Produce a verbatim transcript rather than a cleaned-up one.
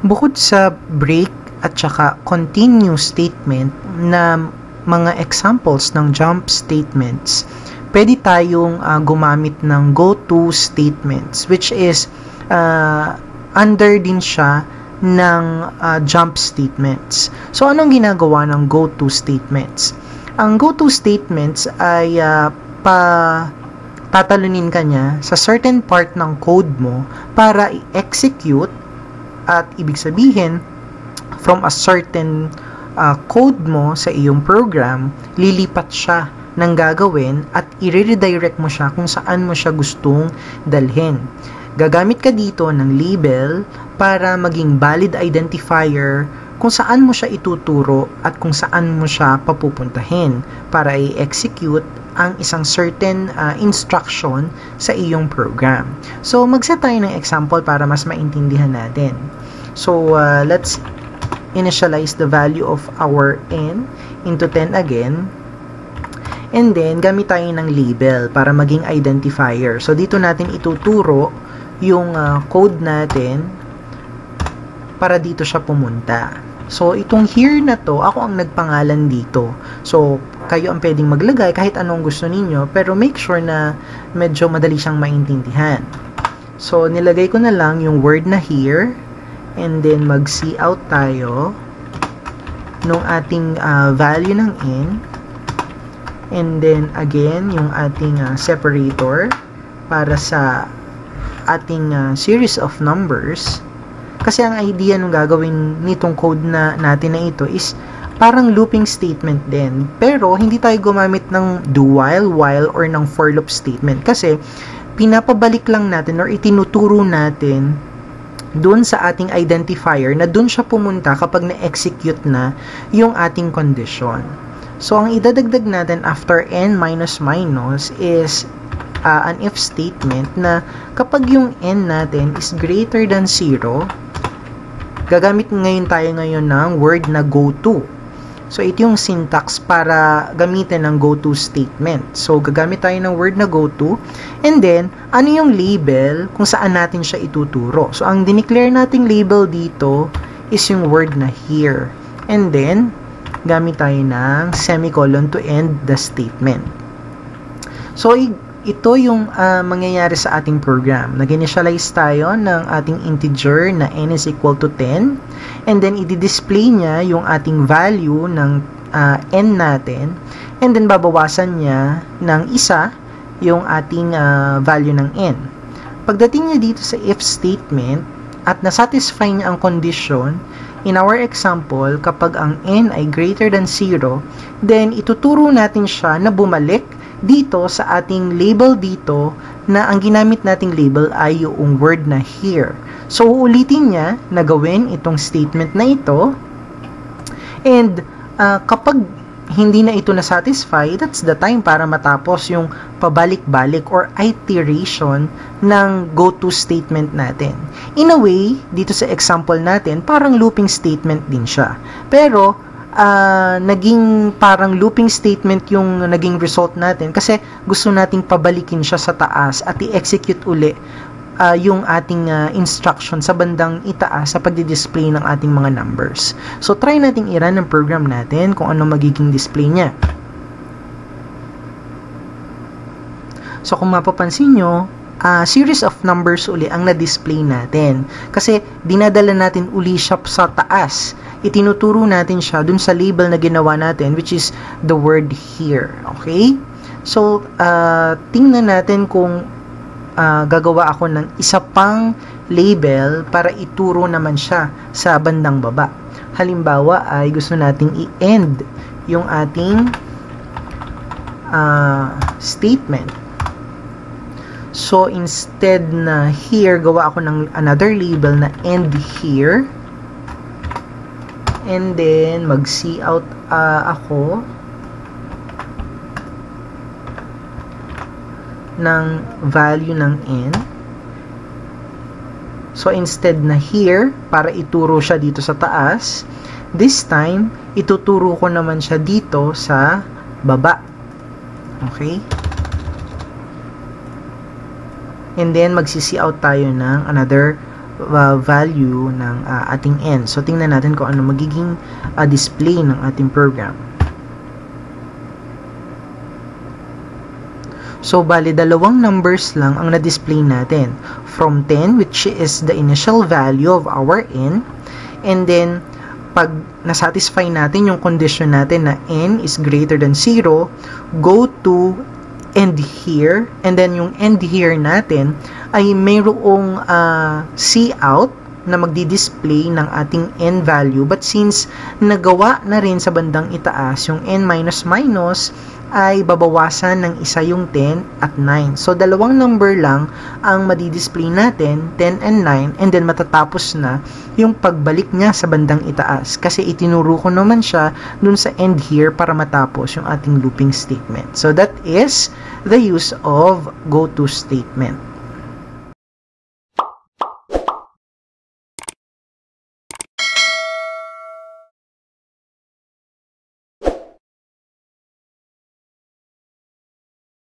Bukod sa break at saka continue statement na mga examples ng jump statements, pwede tayong uh, gumamit ng go-to statements, which is uh, under din siya ng uh, jump statements. So, anong ginagawa ng go-to statements? Ang go-to statements ay uh, pa tatalunin ka niya sa certain part ng code mo para i-execute at ibig sabihin from a certain uh, code mo sa iyong program, lilipat siya ng gagawin at i-redirect mo siya kung saan mo siya gustong dalhin. Gagamit ka dito ng label para maging valid identifier kung saan mo siya ituturo at kung saan mo siya papupuntahin para i-execute ang isang certain uh, instruction sa iyong program. So, mag-set tayo ng example para mas maintindihan natin. So, uh, let's initialize the value of our n into ten again. And then, gamit tayo ng label para maging identifier. So, dito natin ituturo yung uh, code natin para dito siya pumunta. So, itong here na to, ako ang nagpangalan dito. So, kayo ang pwedeng maglagay kahit anong gusto ninyo, pero make sure na medyo madali siyang maintindihan. So, nilagay ko na lang yung word na here, and then mag-see out tayo nung ating uh, value ng n, and then again, yung ating uh, separator para sa ating uh, series of numbers. Kasi ang idea nung gagawin nitong code na natin na ito is parang looping statement din. Pero hindi tayo gumamit ng do while, while, or ng for loop statement. Kasi pinapabalik lang natin or itinuturo natin dun sa ating identifier na dun siya pumunta kapag na-execute na yung ating condition. So, ang idadagdag natin after n minus minus is uh, an if statement na kapag yung n natin is greater than zero, gagamit ngayon tayo ngayon ng word na go-to. So, ito yung syntax para gamitin ng go-to statement. So, gagamit tayo ng word na go-to. And then, ano yung label kung saan natin siya ituturo? So, ang dineclare nating label dito is yung word na here. And then, gamit tayo ng semicolon to end the statement. So, ito yung uh, mangyayari sa ating program. Nag-initialize tayo ng ating integer na n is equal to ten, and then i-display niya yung ating value ng uh, n natin, and then babawasan niya ng isa yung ating uh, value ng n. Pagdating niya dito sa if statement at nasatisfy niya ang condition, in our example, kapag ang n ay greater than zero, then ituturo natin siya na bumalik dito sa ating label dito na ang ginamit nating label ay yung word na here. So, uulitin niya na gawin itong statement na ito, and uh, kapag hindi na ito na-satisfy, that's the time para matapos yung pabalik-balik or iteration ng go-to statement natin. In a way, dito sa example natin, parang looping statement din siya. Pero, Uh, naging parang looping statement yung naging result natin kasi gusto nating pabalikin siya sa taas at i-execute uli uh, yung ating uh, instruction sa bandang itaas sa pagdi-display ng ating mga numbers. So, try nating i-run ng program natin kung ano magiging display niya. So, kung mapapansin nyo, uh, series of numbers uli ang na-display natin kasi dinadala natin uli siya sa taas. Itinuturo natin siya dun sa label na ginawa natin, which is the word here. Okay? So, uh, tingnan natin kung uh, gagawa ako ng isa pang label para ituro naman siya sa bandang baba. Halimbawa ay gusto nating i-end yung ating uh, statement. So, instead na here, gawa ako ng another label na end here. And then, mag-see out uh, ako ng value ng n. So, instead na here, para ituro siya dito sa taas, this time, ituturo ko naman siya dito sa baba. Okay? And then, mag-see out tayo ng another uh, value ng uh, ating n. So, tingnan natin kung ano magiging uh, display ng ating program. So, bali, dalawang numbers lang ang na-display natin. From ten, which is the initial value of our n. And then, pag nasatisfy natin yung condition natin na n is greater than zero, go to end here. And then, yung end here natin ay mayroong uh, cout na magdi-display ng ating n value. But since nagawa na rin sa bandang itaas, yung n minus minus, ay babawasan ng isa yung ten at nine. So, dalawang number lang ang madi-display natin, ten and nine, and then matatapos na yung pagbalik niya sa bandang itaas. Kasi itinuro ko naman siya dun sa end here para matapos yung ating looping statement. So, that is the use of goTo statement.